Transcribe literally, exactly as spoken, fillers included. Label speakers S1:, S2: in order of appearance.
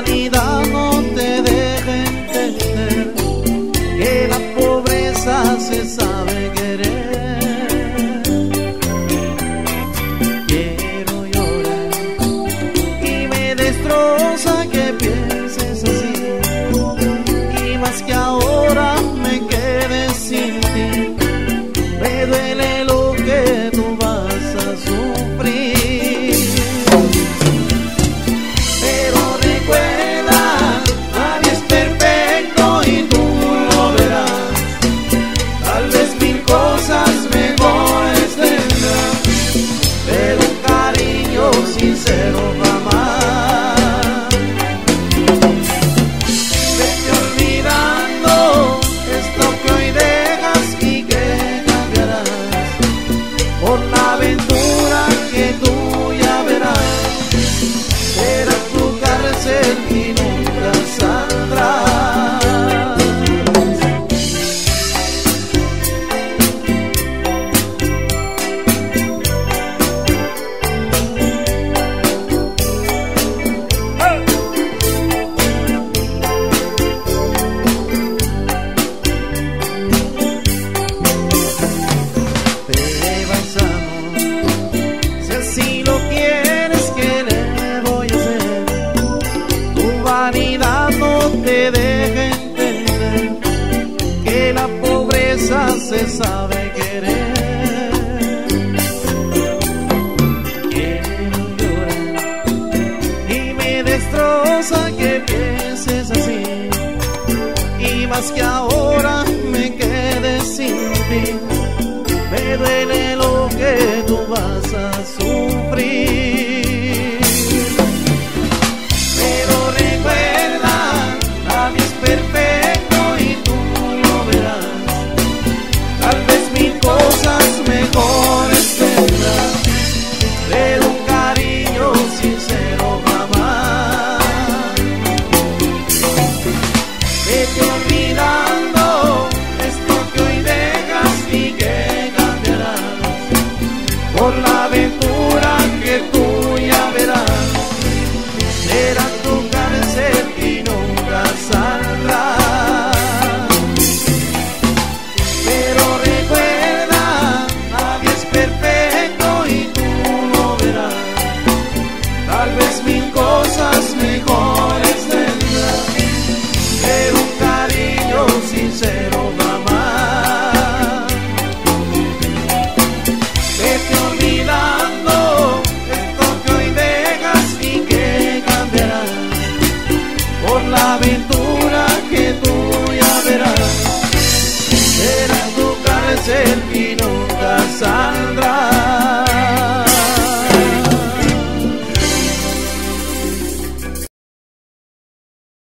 S1: vanidad no te deja entender que la pobreza se sabe querer. Quiero llorar y me destroza que pienses así, y más que ahora me quede sin ti. Me duele lo que tú vas a sufrir, pero recuerda, nadie es perfecto y tú lo verás. Tal vez mil cosas mejores tendrás, pero un cariño sincero jamás. Vete olvidando esto que hoy dejas y que cambiarás por la aventura que tú ya verás. Será tu cárcel y nunca saldrás. Te vas amor, si así lo quieres, ¿qué le voy a hacer? Tu vanidad no te deja entender que la pobreza se sabe querer. Quiero llorar y me destroza que pienses así, y más que ahora me quede sin ti. Me duele lo que tú vas a sufrir, pero recuerda, nadie es perfecto y tú lo verás. Tal vez mil cosas mejores tendrás, pero un cariño sincero jamás. Vete olvidando esto que hoy dejas y que por la aventura que tú ya verás. Será tu cárcel y nunca saldrás. Pero recuerda, nadie es perfecto y tú lo verás. Tal vez mil cosas mejores tendrás, pero un cariño sincero jamás. Vete olvidando esto que hoy dejas y que cambiarás por la aventura que tú ya verás. Será tu cárcel y nunca saldrás.